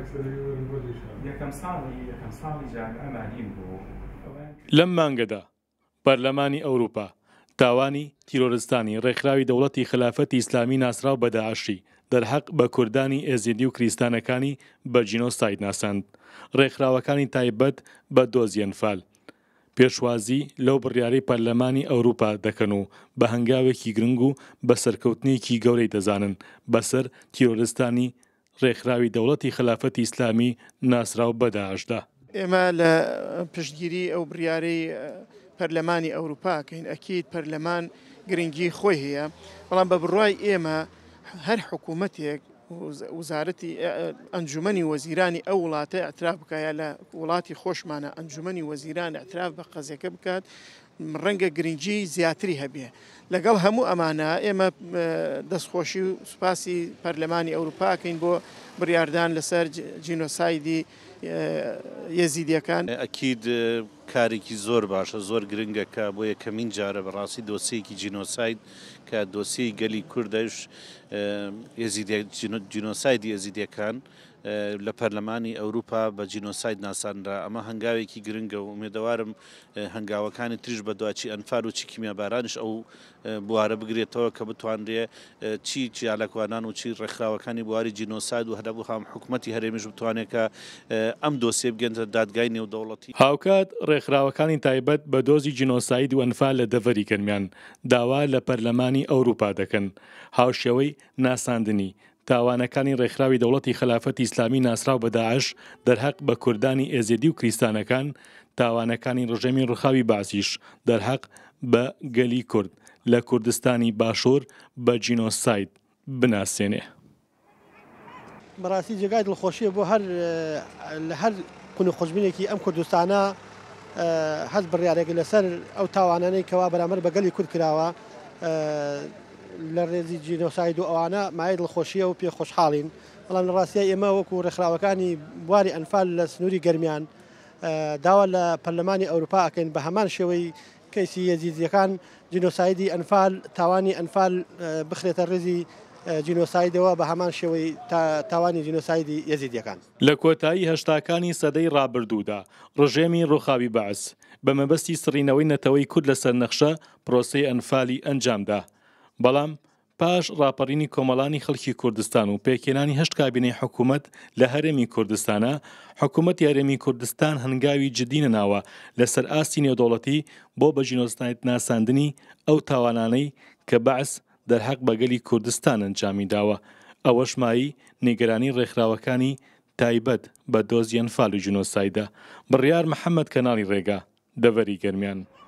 لەم مانگەدا پەرلەمانی ئەوروپا تاوانی تیرۆریستانی ڕێکخراوی دەوڵەتی خلافەتی ئیسلامی ناسراو بە داعشی دەرحەق بە کوردانی ئێزیدی و کریستانەکانی بە جینۆساید ناساند، ڕێکخراوەکانی تایبەت بە دۆزی ئەنفال پێشوازی لەو بڕیارەی پەرلەمانی ئەوروپا دەکەن و بە هەنگاوێکی گرنگ و بە سەرکەوتنێکی گەورەی دەزانن بەسەر تیرۆریستانی ڕێکخراوی دەوڵەتی خلافەتی ئیسلامی ناسراو بە داعشدا. ئێمە لە پشتگیری ئەو بڕیارەی پەرلەمانی ئەوروپاکەین ئەکید پەرلەمان گرنگی خۆی هەیە، بەڵام بە بڕوای ئێمە هەر حکوومەتێک وزارەتی ئەنجومەنی وەزیرانی ئەو وڵاتە ئەتراف بکایە لە وڵاتی خۆشمانە ئەنجومەنی وەزیران ئەتراف بە قەزەکە بکات ڕەنگە گرنگی زیاتری هەبێ. لەگەڵ هەموو ئەمانە ئێمە دەستخۆشی و سوپاسی پەرلەمانی ئەوروپاکەین بۆ بڕیاردان لەسەر جینۆسایدی یەزیدیەکان. ئەکید کارێکی زۆر باشە، زۆر گرنگە کە بۆ یەکەمین جارە بەڕاستی دۆسیەکی جینۆساید کە دۆسی گەلی کوردەش جینۆسایدی یەزیدیەکان لە پەرلەمانی ئەوروپا بە جینۆساید ناسانرا. ئەمە هەنگاوێکی گرنگە و ئومێدەوارم هەنگاوەکانی تریش بە دوای ئەنفال و چی کیمیابارانش ئەو بوارە بگرێتەوە کە بتوانرێ چی چیالەکوانان و چی ڕێکخراوەکانی بواری جینۆساید و هەدەبوو هەم حکوومەتی هەرێمیش بتوانێت کە ئەم دۆسیە بگەنتە دادگای نێودەوڵەتی. هاوکات ڕێکخراوەکانی تایبەت بە دۆزی جینۆساید و ئەنفال لە دەڤەری گەرمیان داوا لە پەرلەمانی ئەوروپا دەکەن هاوشێوەی ناساندنی تاوانەکانی ڕێکخراوی دەوڵەتی خلافەتی ئیسلامی ناسراو بە داعش دەرحەق بە کوردانی ئێزیدی و کریستانەکان، تاوانەکانی ڕژێمی ڕووخاوی باسیش دەرحەق بە گەلی کورد لە کوردستانی باشوور بە جینۆساید بناسێنێ. بەڕاستی جێگای دڵخۆشیە بۆ لە هەر قون و خوشبینێکی ئەم کوردستانە هەست بڕیارێک لەسەر ئەو تاوانانەی کەوا بەرامبەر بە گەلی کورد کراوە لە ڕێزی جینۆساید و ئەوانە مای دڵخۆشیە و پێ خۆشحاڵین. بەڵام لە ڕاستیە ئێمە وەکو ڕێکخراوەکانی بواری ئەنفال لە سنووری گەرمیان داوا لە پەرلەمانی ئەوروپا ئەکەین بە هەمان شێوەی کەیسی یەزیدیەکان جینۆسایدی ئەنفال تاوانی ئەنفال بخرێتە ڕێزی جینۆسایدەوە بە هەمان شێوەی تاوانی جینۆسایدی یەزیدیەکان. لە کۆتایی هەشتاکانی سەدەی ڕابردوودا ڕژێمی ڕووخاوی بەعس بە مەبەستی سڕینەوەی نەتەوەی کورد لەسەر نەخشە پرۆسەی ئەنفالی ئەنجامدا، بەڵام پاش ڕاپەڕینی کۆمەڵانی خەڵکی کوردستان و پێکێنانی هەشت کابینەی حکوومەت لە هەرێمی کوردستانە، حکوومەتی هەرێمی کوردستان هەنگاوی جدی نەناوە لەسەر ئاستی نێودەوڵەتی بۆ بە جینۆساید ناساندنی ئەو تاوانانەی کە بەعس دەرحەق بە گەلی کوردستان ئەنجامی داوە. ئەوەش مایی نیگەرانی ڕێکخراوەکانی تایبەت بە دۆزی ئەنفال و جینۆسایدە. بڕیار محەممەد کەناڵی ڕێگا، دەڤەری گەرمیان.